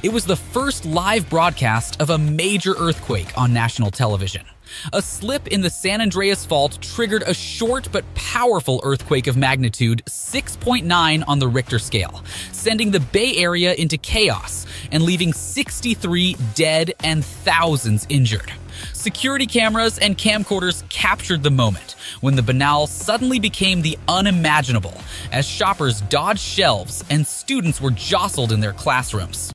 It was the first live broadcast of a major earthquake on national television. A slip in the San Andreas Fault triggered a short but powerful earthquake of magnitude 6.9 on the Richter scale, sending the Bay Area into chaos and leaving 63 dead and thousands injured. Security cameras and camcorders captured the moment when the banal suddenly became the unimaginable as shoppers dodged shelves and students were jostled in their classrooms.